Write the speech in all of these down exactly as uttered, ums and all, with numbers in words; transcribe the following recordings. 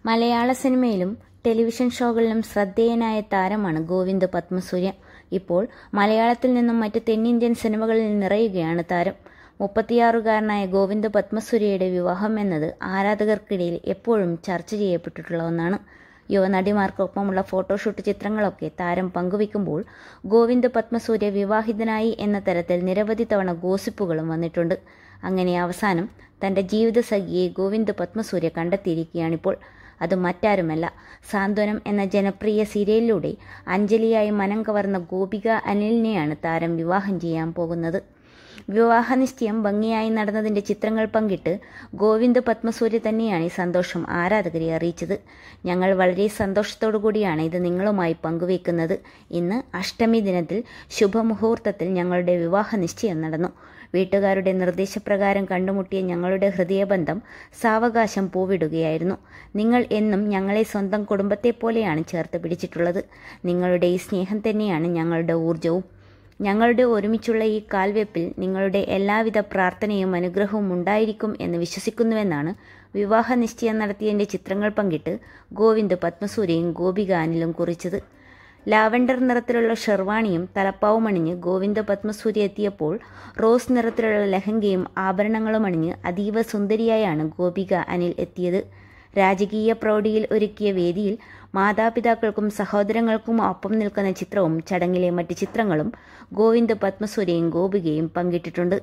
മലയാള സിനിമയിലും ടെലിവിഷൻ ഷോകളിലും ശ്രദ്ധേയനായ താരമാണ് ഗോവിന്ദ് പത്മസൂര്യ. ഇപ്പോൾ മലയാളത്തിൽ നിന്നും മറ്റ് തെന്നിന്ത്യൻ സിനിമകളിൽ നിറയുകയാണ് താരം. മുപ്പത്തിയാറുകാരനായ ഗോവിന്ദ് പത്മസൂര്യയുടെ വിവാഹം എന്നത് ആരാധകർക്കിടയിൽ എപ്പോഴും ചർച്ച ചെയ്യപ്പെട്ടിട്ടുള്ള ഒന്നാണ്. യുവനടിമാർക്കൊപ്പമുള്ള ഫോട്ടോഷൂട്ട് ചിത്രങ്ങളൊക്കെ താരം പങ്കുവയ്ക്കുമ്പോൾ ഗോവിന്ദ് പത്മസൂര്യ വിവാഹിതനായി എന്ന തരത്തിൽ നിരവധി തവണ ഗോസിപ്പുകളും വന്നിട്ടുണ്ട്. അങ്ങനെ അവസാനം തന്റെ ജീവിതസഖിയെ ഗോവിന്ദ് പത്മസൂര്യ കണ്ടെത്തിയിരിക്കുകയാണിപ്പോൾ. അത് മറ്റാരുമല്ല, സാന്ത്വനം എന്ന ജനപ്രിയ സീരിയലിലൂടെ അഞ്ജലിയായി മനം കവർന്ന ഗോപിക അനിലിനെയാണ് താരം വിവാഹം ചെയ്യാൻ പോകുന്നത്. വിവാഹ നിശ്ചയം ഭംഗിയായി നടന്നതിന്റെ ചിത്രങ്ങൾ പങ്കിട്ട് ഗോവിന്ദ് പത്മസൂര്യ തന്നെയാണ് ഈ സന്തോഷം ആരാധകരെ അറിയിച്ചത്. ഞങ്ങൾ വളരെ സന്തോഷത്തോടു കൂടിയാണ് ഇത് നിങ്ങളുമായി പങ്കുവയ്ക്കുന്നത്. ഇന്ന് അഷ്ടമി ദിനത്തിൽ ശുഭമുഹൂർത്തത്തിൽ ഞങ്ങളുടെ വിവാഹ നിശ്ചയം നടന്നു. വീട്ടുകാരുടെ നിർദ്ദേശപ്രകാരം കണ്ടുമുട്ടിയ ഞങ്ങളുടെ ഹൃദയബന്ധം സാവകാശം പൂവിടുകയായിരുന്നു. നിങ്ങൾ എന്നും ഞങ്ങളെ സ്വന്തം കുടുംബത്തെ പോലെയാണ് ചേർത്ത് പിടിച്ചിട്ടുള്ളത്. നിങ്ങളുടെ ഈ സ്നേഹം തന്നെയാണ് ഞങ്ങളുടെ ഊർജവും. ഞങ്ങളുടെ ഒരുമിച്ചുള്ള ഈ കാൽവെപ്പിൽ നിങ്ങളുടെ എല്ലാവിധ പ്രാർത്ഥനയും അനുഗ്രഹവും ഉണ്ടായിരിക്കും എന്ന് വിശ്വസിക്കുന്നുവെന്നാണ് വിവാഹ നിശ്ചയം നടത്തിയതിന്റെ ചിത്രങ്ങൾ പങ്കിട്ട് ഗോവിന്ദ് പത്മസൂര്യയും ഗോപിക അനിലും കുറിച്ചത്. ലാവൻഡർ നിറത്തിലുള്ള ഷെർവാണിയും തലപ്പാവും അണിഞ്ഞ് ഗോവിന്ദ് പത്മസൂര്യ എത്തിയപ്പോൾ റോസ് നിറത്തിലുള്ള ലഹങ്കയും ആഭരണങ്ങളും അണിഞ്ഞ് അതീവ സുന്ദരിയായാണ് ഗോപിക അനിൽ എത്തിയത്. രാജകീയ പ്രൗഢിയിൽ ഒരുക്കിയ വേദിയിൽ മാതാപിതാക്കൾക്കും സഹോദരങ്ങൾക്കും ഒപ്പം നിൽക്കുന്ന ചിത്രവും ചടങ്ങിലെ മറ്റ് ചിത്രങ്ങളും ഗോവിന്ദ് പത്മസൂര്യയും ഗോപികയും പങ്കിട്ടിട്ടുണ്ട്.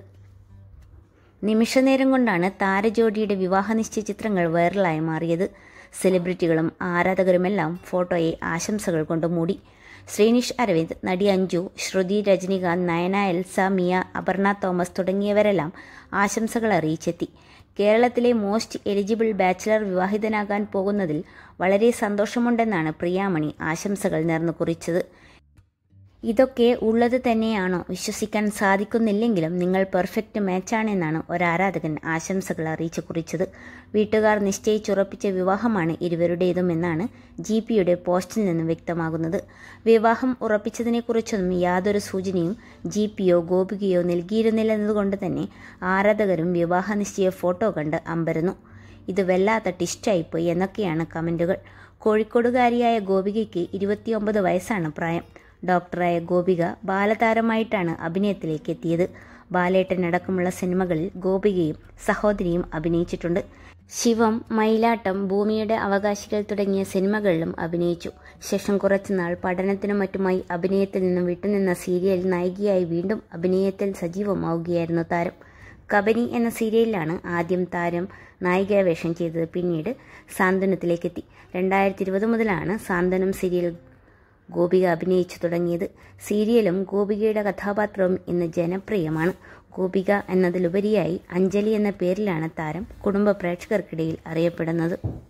നിമിഷനേരം കൊണ്ടാണ് താരജോഡിയുടെ വിവാഹ നിശ്ചയ ചിത്രങ്ങൾ വൈറലായി മാറിയത്. സെലിബ്രിറ്റികളും ആരാധകരുമെല്ലാം ഫോട്ടോയെ ആശംസകൾ കൊണ്ട് മൂടി. ശ്രീനിഷ് അരവിന്ദ്, നടി അഞ്ജു, ശ്രുതി, രജനികാന്ത്, നയന, എൽസ, മിയ, അപർണ തോമസ് തുടങ്ങിയവരെല്ലാം ആശംസകൾ അറിയിച്ചെത്തി. കേരളത്തിലെ മോസ്റ്റ് എലിജിബിൾ ബാച്ചിലർ വിവാഹിതനാകാൻ പോകുന്നതിൽ വളരെ സന്തോഷമുണ്ടെന്നാണ് പ്രിയാമണി ആശംസകൾ നേർന്നു കുറിച്ചത്. ഇതൊക്കെ ഉള്ളത് തന്നെയാണോ? വിശ്വസിക്കാൻ സാധിക്കുന്നില്ലെങ്കിലും നിങ്ങൾ പെർഫെക്റ്റ് മാച്ചാണെന്നാണ് ഒരാരാധകൻ ആശംസകൾ അറിയിച്ചു കുറിച്ചത്. വീട്ടുകാർ നിശ്ചയിച്ചുറപ്പിച്ച വിവാഹമാണ് ഇരുവരുടേതുമെന്നാണ് ജി പിയുടെ പോസ്റ്റിൽ നിന്നും വ്യക്തമാകുന്നത്. വിവാഹം ഉറപ്പിച്ചതിനെക്കുറിച്ചൊന്നും യാതൊരു സൂചനയും ജി പിയോ ഗോപികയോ നൽകിയിരുന്നില്ലെന്നതുകൊണ്ട് തന്നെ ആരാധകരും വിവാഹ നിശ്ചയ ഫോട്ടോ കണ്ട് അമ്പരന്നു. ഇത് വല്ലാത്ത ടിസ്റ്റായിപ്പോയി എന്നൊക്കെയാണ് കമന്റുകൾ. കോഴിക്കോടുകാരിയായ ഗോപികയ്ക്ക് ഇരുപത്തിയൊമ്പത് വയസ്സാണ് പ്രായം. ഡോക്ടറായ ഗോപിക ബാലതാരമായിട്ടാണ് അഭിനയത്തിലേക്ക് എത്തിയത്. ബാലേട്ടനടക്കമുള്ള സിനിമകളിൽ ഗോപികയും സഹോദരിയും അഭിനയിച്ചിട്ടുണ്ട്. ശിവം, മയിലാട്ടം, ഭൂമിയുടെ അവകാശികൾ തുടങ്ങിയ സിനിമകളിലും അഭിനയിച്ചു. ശേഷം കുറച്ചുനാൾ പഠനത്തിനും മറ്റുമായി അഭിനയത്തിൽ നിന്നും വിട്ടുനിന്ന സീരിയൽ നായികയായി വീണ്ടും അഭിനയത്തിൽ സജീവമാവുകയായിരുന്നു താരം. കബനി എന്ന സീരിയലിലാണ് ആദ്യം താരം നായിക വേഷം ചെയ്തത്. പിന്നീട് സാന്ത്വനത്തിലേക്കെത്തി. രണ്ടായിരത്തി ഇരുപത് മുതലാണ് സാന്ത്വനം സീരിയൽ ഗോപിക അഭിനയിച്ചു തുടങ്ങിയത്. സീരിയലും ഗോപികയുടെ കഥാപാത്രവും ഇന്ന് ജനപ്രിയമാണ്. ഗോപിക എന്നതിലുപരിയായി അഞ്ജലി എന്ന പേരിലാണ് താരം കുടുംബ പ്രേക്ഷകർക്കിടയിൽ അറിയപ്പെടുന്നത്.